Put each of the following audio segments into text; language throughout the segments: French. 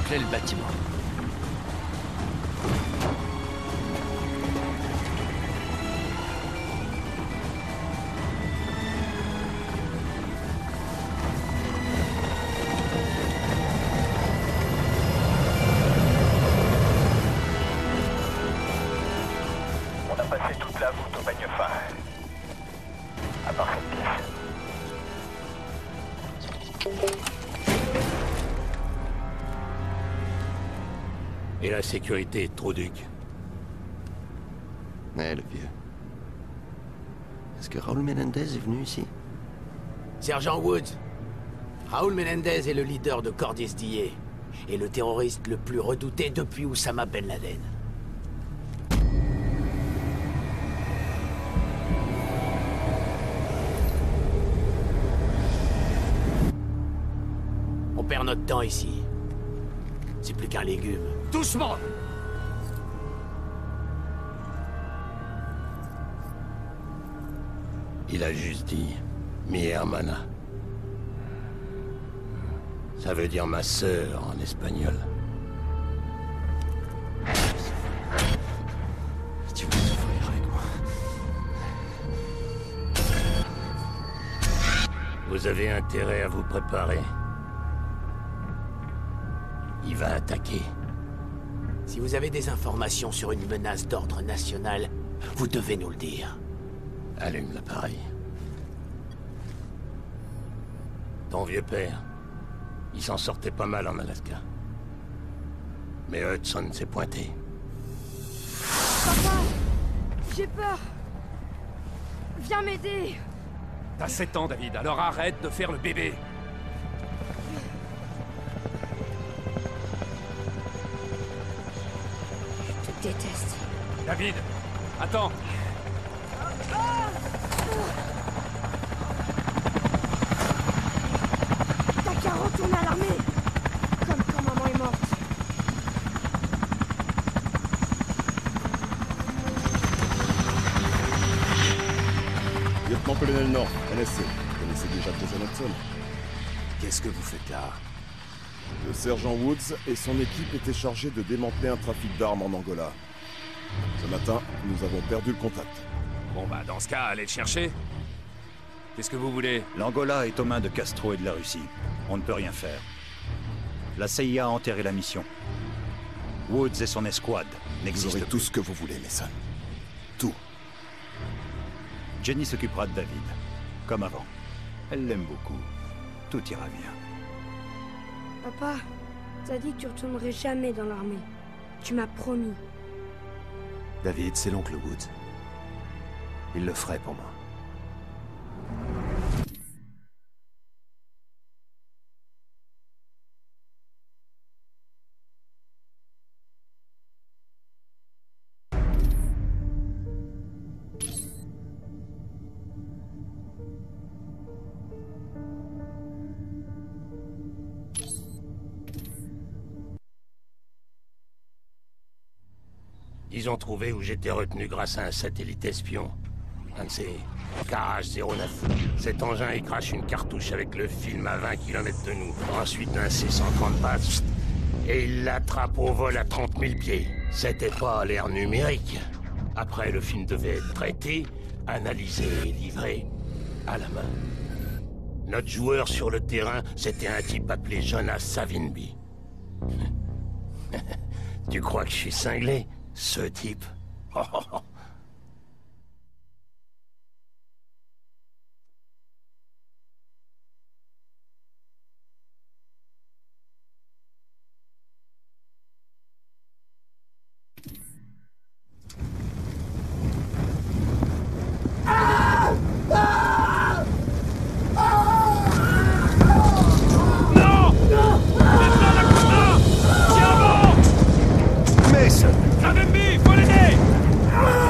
encercler le bâtiment. On a passé toute la voûte au bagne fin. À part cette pièce. Et la sécurité, Troduc. Ouais, le vieux. Est-ce que Raoul Menendez est venu ici? Sergent Woods, Raoul Menendez est le leader de Cordis d'Ié et le terroriste le plus redouté depuis Oussama Ben Laden. On perd notre temps ici. C'est plus qu'un légume. Doucement! Il a juste dit mi hermana. Ça veut dire ma sœur en espagnol. Tu vas souffrir avec moi. Vous avez intérêt à vous préparer. Il va attaquer. Si vous avez des informations sur une menace d'ordre national, vous devez nous le dire. Allume l'appareil. Ton vieux père, il s'en sortait pas mal en Alaska. Mais Hudson s'est pointé. Papa! J'ai peur! Viens m'aider! T'as 7 ans, David, alors arrête de faire le bébé. Je te déteste. David, attends. T'as qu'à retourner à l'armée! Comme quand maman est morte. Lieutenant-colonel North, NSC. Vous connaissez déjà Jason Hudson? Qu'est-ce que vous faites là? Le sergent Woods et son équipe étaient chargés de démanteler un trafic d'armes en Angola. Ce matin, nous avons perdu le contact. Bon bah, dans ce cas, allez le chercher. Qu'est-ce que vous voulez? L'Angola est aux mains de Castro et de la Russie. On ne peut rien faire. La CIA a enterré la mission. Woods et son escouade Vous n'existent aurez plus. tout ce que vous voulez, Mason. Tout. Jenny s'occupera de David, comme avant. Elle l'aime beaucoup. Tout ira bien. Papa, t'as dit que tu retournerais jamais dans l'armée. Tu m'as promis. David, c'est l'oncle Woods. Il le ferait pour moi. Ils ont trouvé où j'étais retenu grâce à un satellite espion. Un de ces KH-09. Cet engin y crache une cartouche avec le film à 20 km de nous. Ensuite un C-130 et il l'attrape au vol à 30 000 pieds. C'était pas l'ère numérique. Après, le film devait être traité, analysé et livré à la main. Notre joueur sur le terrain, c'était un type appelé Jonas Savimbi. Tu crois que je suis cinglé, ce type? Savimbi, faut l'aider!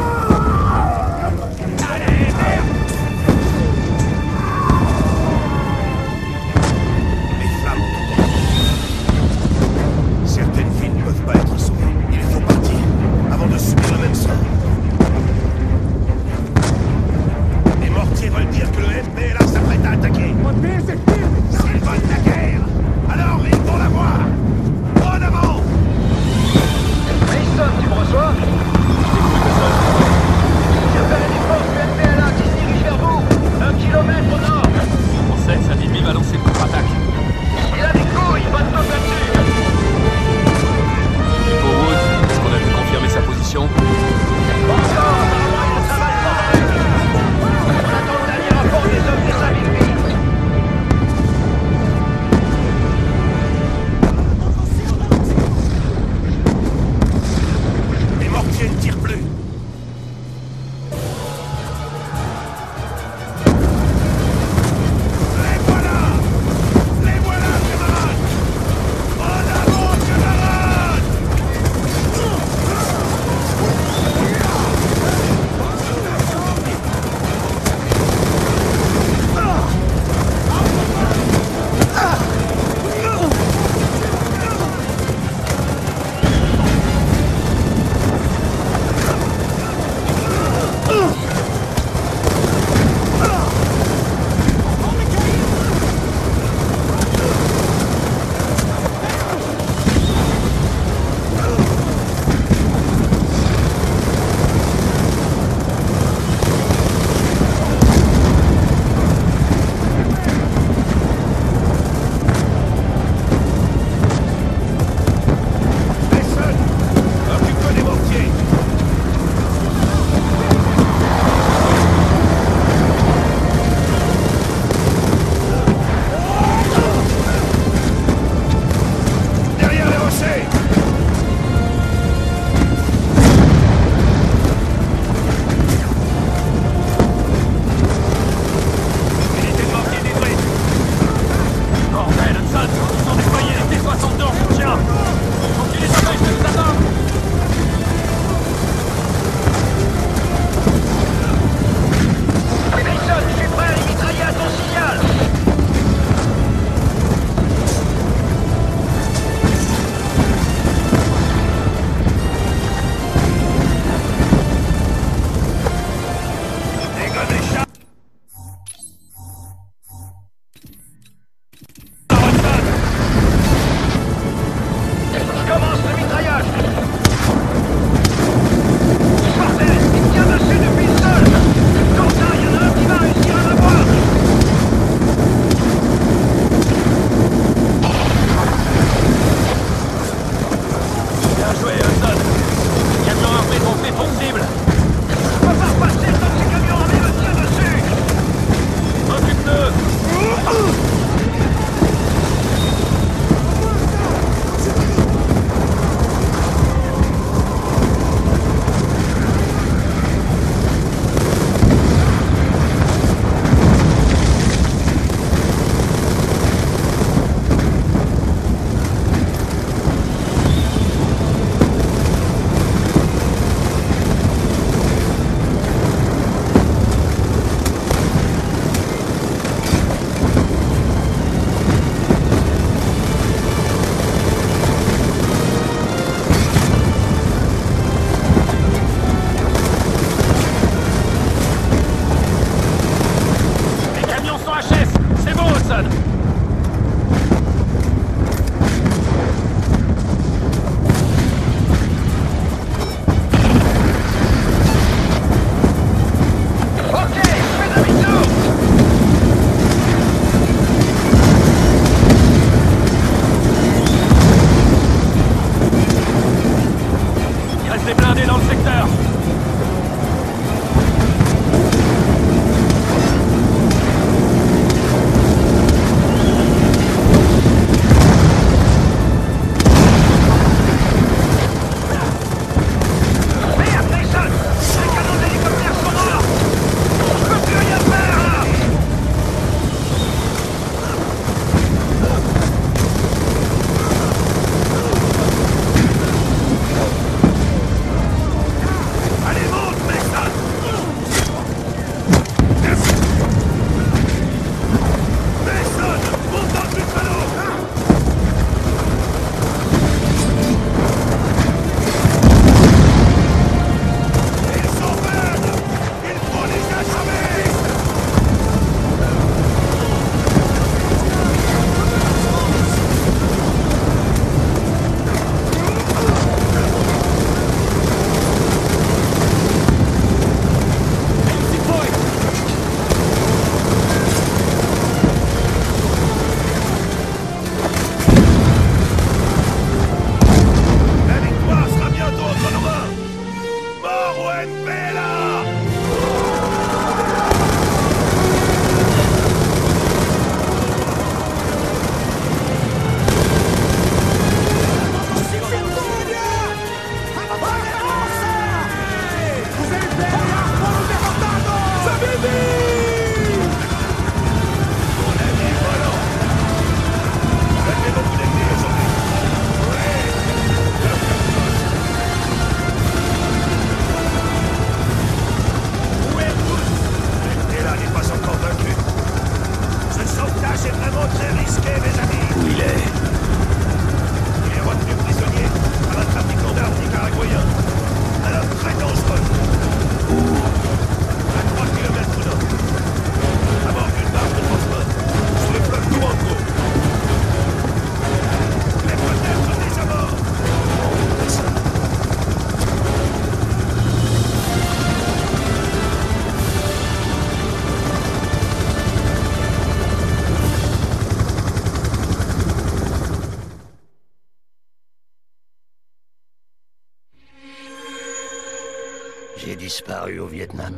J'ai disparu au Vietnam.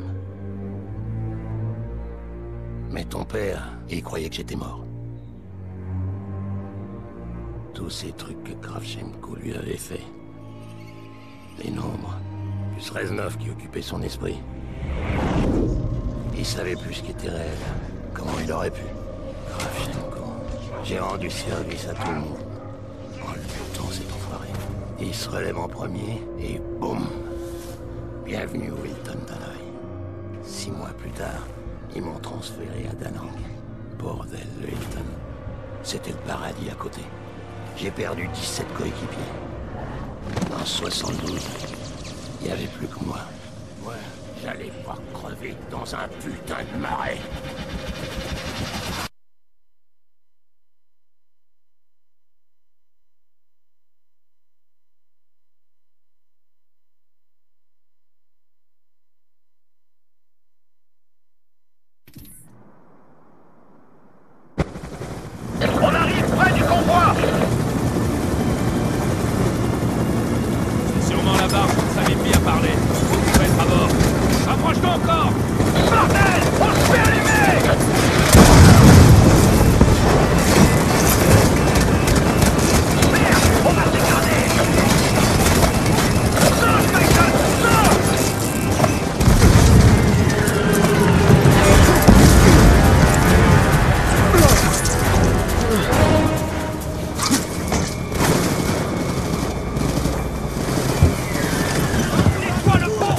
Mais ton père, il croyait que j'étais mort. Tous ces trucs que Kravchenko lui avait fait. Les nombres, plus Reznov qui occupait son esprit. Il savait plus ce qui était réel. Comment il aurait pu? Kravchenko. J'ai rendu service à tout le monde. En le butant, cet enfoiré. Il se relève en premier, et boum! Bienvenue au Hilton d'Hanoï. 6 mois plus tard, ils m'ont transféré à Da Nang. Bordel, le Hilton. C'était le paradis à côté. J'ai perdu 17 coéquipiers. En 72, il n'y avait plus que moi. Ouais, j'allais pas crever dans un putain de marais. On arrive près du convoi! C'est sûrement la barge dont Sammy a parlé. Faut être à bord. Rapproche-toi encore! Bordel! On se fait allumer! Merde! On va se dégrader! Sors, Michael! Sors! Nettoie le pont!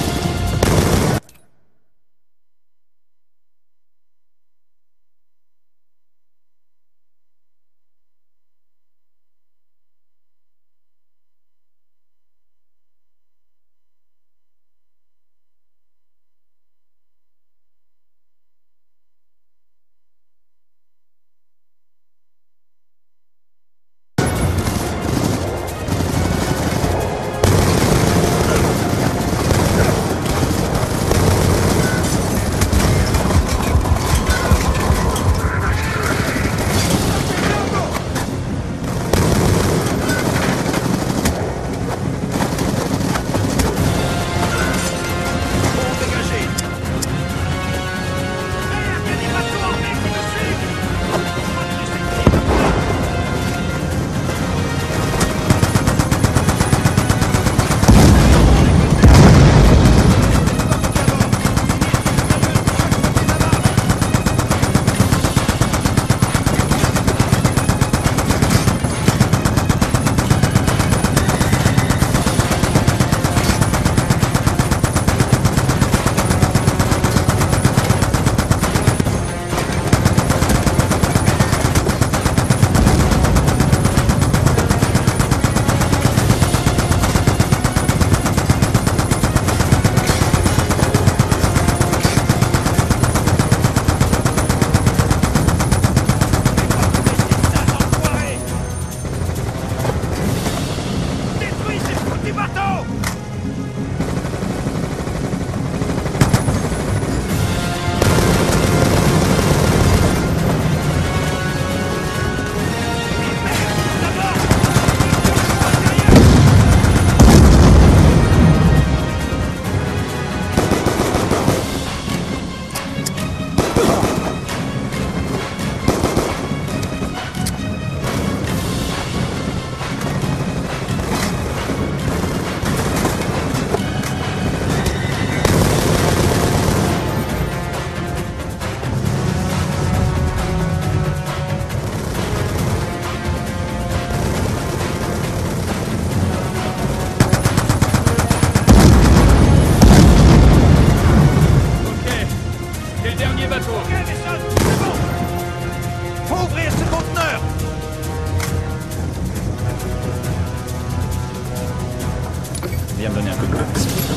Viens me donner un coup de main.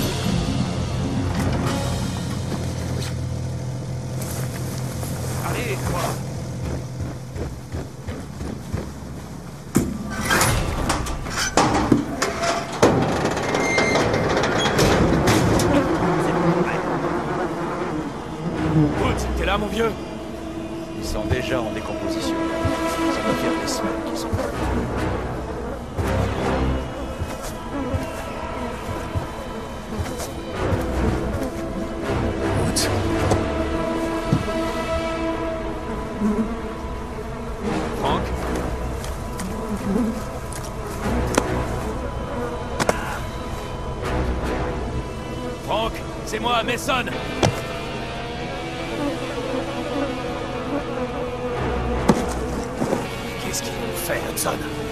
Allez, toi! Woods, t'es là, mon vieux? Ils sont déjà en décomposition. Ça va faire des semaines qu'ils sont là. C'est moi, Mason. Qu'est-ce qu'il nous fait, Hudson?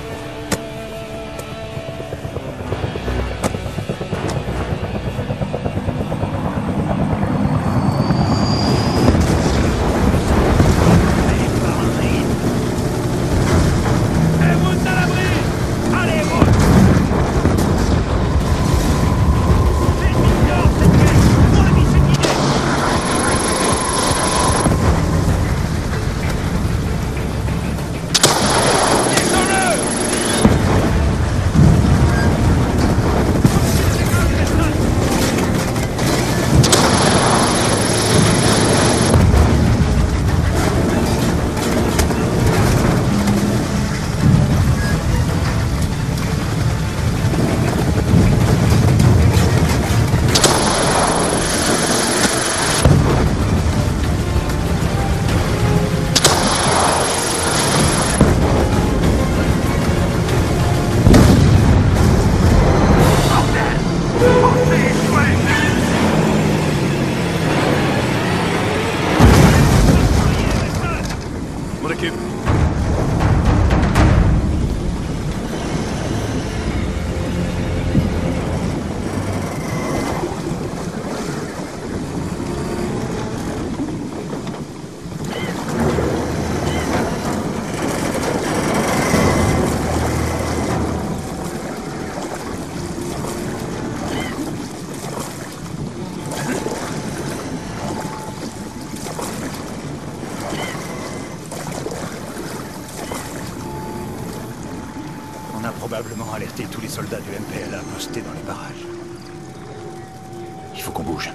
Probablement alerter tous les soldats du MPLA postés dans les barrages. Il faut qu'on bouge.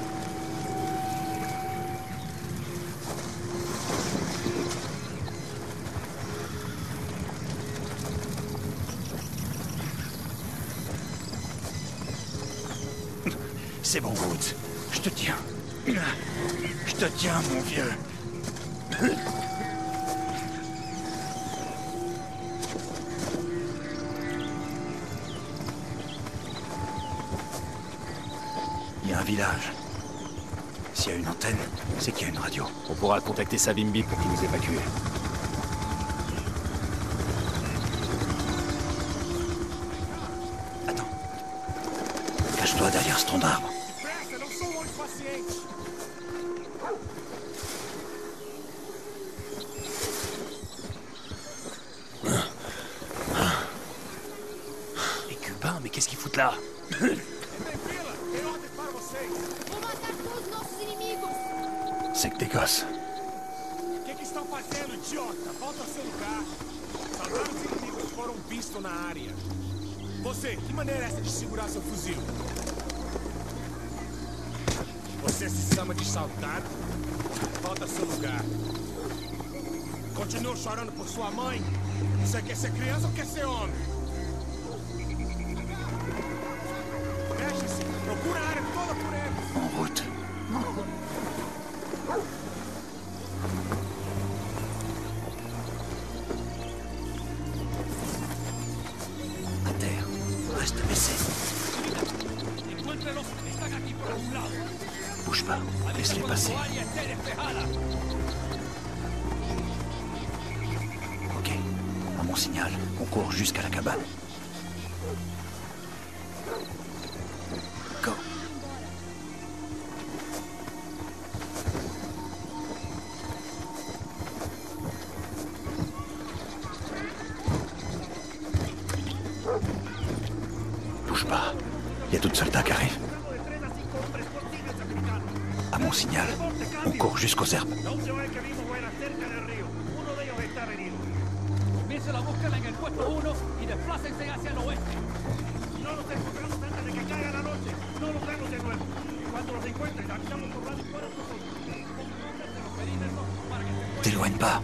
C'est bon, Woods. Je te tiens. Je te tiens, mon vieux. Il y a un village. S'il y a une antenne, c'est qu'il y a une radio. On pourra contacter Savimbi pour qu'il nous évacue. Attends. Cache-toi derrière ce tronc d'arbre. Les Cubains, mais qu'est-ce qu'ils foutent là? C'est que des gosses. O que estão fazendo, idiota? Volta ao seu lugar. Soldados inimigos foram vistos na área. Você, que maneira é essa de segurar seu fuzil? Você se chama de soldado? Volta ao seu lugar. Continua chorando por sua mãe? Você quer ser criança ou quer ser homem? Mexe-se! Procura a área toda por eles! En route. À terre. Reste baissé. Bouge pas. Laisse-les passer. Ok. À mon signal, on court jusqu'à la cabane. Go. Bouge pas. Il y a d'autres soldats qui arrivent. À mon signal, on court jusqu'aux herbes. Comiencen la búsqueda en el puesto 1 y desplácense hacia el oeste. No los encontramos antes de que caiga la noche. No los vemos de nuevo. Cuando los encuentren, avisamos por radio fuera su T'éloigne pas.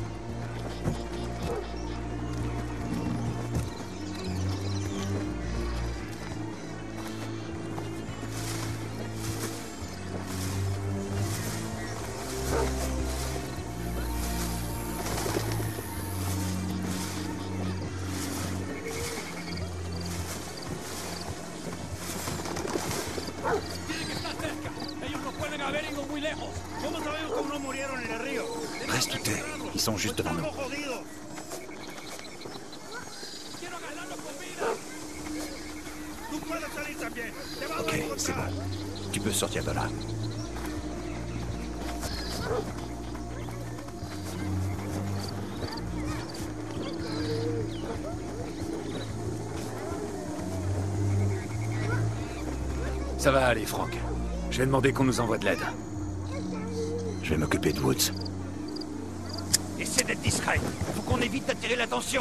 Tiene que estar cerca. Ellos no Reste où t'es. Ils sont juste devant nous. Ok, c'est bon. Tu peux sortir de là. Ça va aller, Frank. Je vais demander qu'on nous envoie de l'aide. Je vais m'occuper de Woods. Essaie d'être discret. Faut qu'on évite d'attirer l'attention.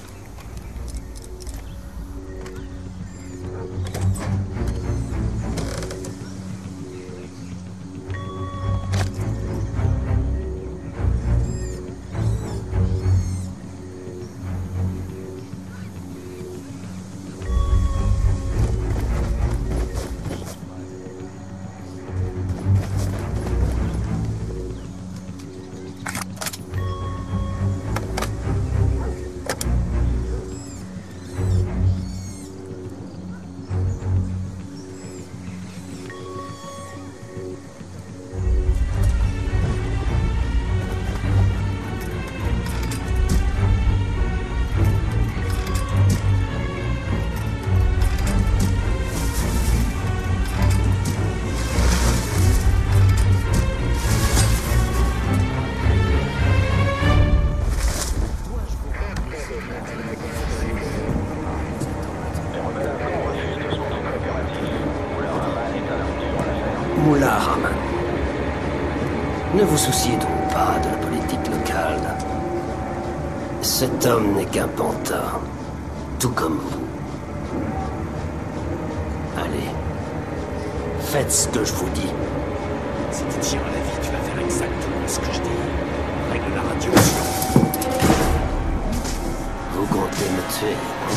Moulin Raman. Ne vous souciez donc pas de la politique locale. Cet homme n'est qu'un pantin, tout comme vous. Allez, faites ce que je vous dis. Si tu tiens à la vie, tu vas faire exactement ce que je dis. Règle la radio. Vous comptez me tuer.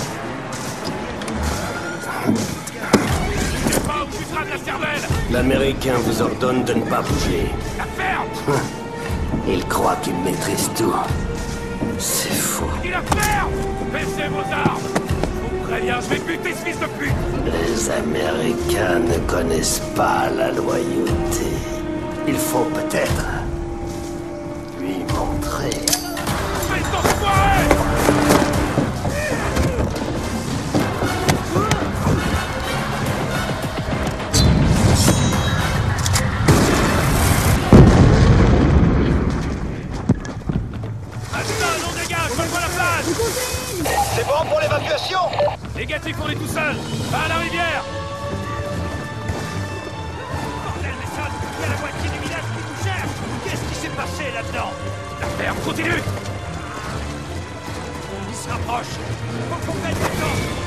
L'Américain vous ordonne de ne pas bouger. La ferme! Il croit qu'il maîtrise tout. C'est faux. Dis la ferme! Baissez vos armes! Je vous préviens, je vais buter ce fils de pute! Les Américains ne connaissent pas la loyauté. Il faut peut-être lui montrer. Fais ton foiré! C'est bon pour l'évacuation? Négatif, on est tout seul. Va à la rivière. Bordel, Mason, il y a la moitié du village qui nous cherche. Qu'est-ce qui s'est passé là-dedans? La ferme continue. Il se rapproche. Faut qu'on mette le temps.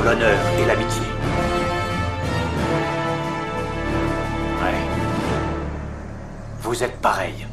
l'honneur et l'amitié. Ouais. Vous êtes pareil.